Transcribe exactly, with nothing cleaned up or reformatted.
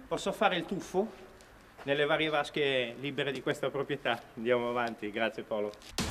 posso fare il tuffo nelle varie vasche libere di questa proprietà. Andiamo avanti, grazie Paolo.